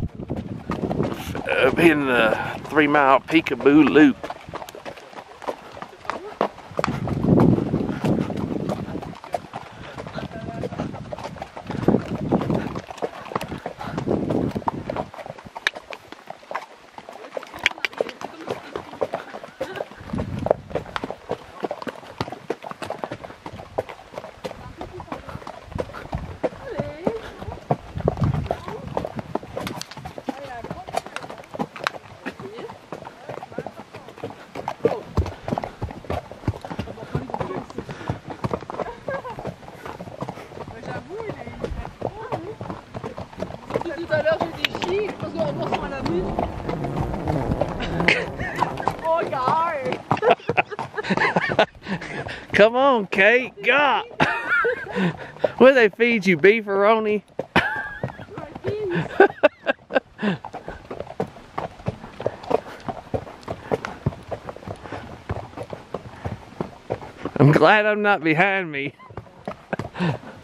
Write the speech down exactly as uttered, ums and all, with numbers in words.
uh, in the three mile Peekaboo Loop. Tout à l'heure j'ai des chiens parce qu'on va sur la vue. Oh God! Come on, Kate, God! What do they feed you, beefaroni? I'm glad I'm not behind me.